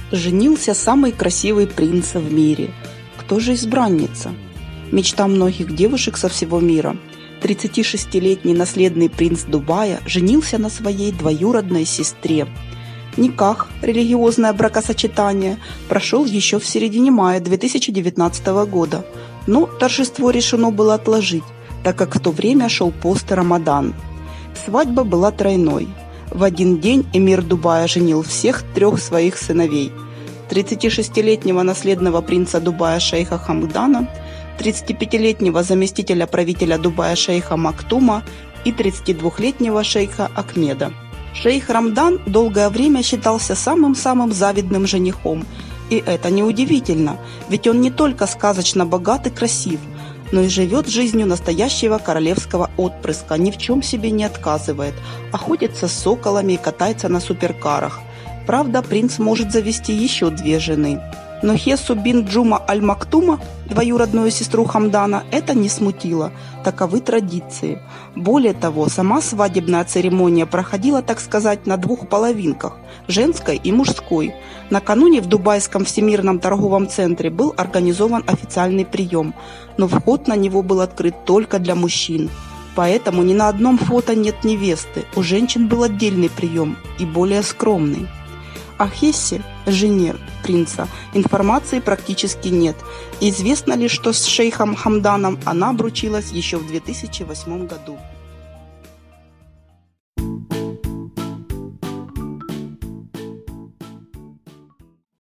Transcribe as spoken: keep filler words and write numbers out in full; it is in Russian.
Женился самый красивый принц в мире. Кто же избранница? Мечта многих девушек со всего мира. тридцатишестилетний наследный принц Дубая женился на своей двоюродной сестре. Никах, религиозное бракосочетание, прошел еще в середине мая две тысячи девятнадцатого года, но торжество решено было отложить, так как в то время шел пост Рамадан. Свадьба была тройной. В один день эмир Дубая женил всех трех своих сыновей: тридцатишестилетнего наследного принца Дубая шейха Хамдана, тридцатипятилетнего заместителя правителя Дубая шейха Мактума и тридцатидвухлетнего шейха Ахмеда. Шейх Рамдан долгое время считался самым-самым завидным женихом, и это неудивительно, ведь он не только сказочно богат и красив, но и живет жизнью настоящего королевского отпрыска, ни в чем себе не отказывает, охотится с соколами и катается на суперкарах. Правда, принц может завести еще две жены. Но Хессу бин Джума аль-Мактума, двоюродную сестру Хамдана, это не смутило. Таковы традиции. Более того, сама свадебная церемония проходила, так сказать, на двух половинках – женской и мужской. Накануне в Дубайском всемирном торговом центре был организован официальный прием, но вход на него был открыт только для мужчин. Поэтому ни на одном фото нет невесты, у женщин был отдельный прием и более скромный. О Хессе, жене принца, информации практически нет. Известно лишь, что с шейхом Хамданом она обручилась еще в две тысячи восьмом году.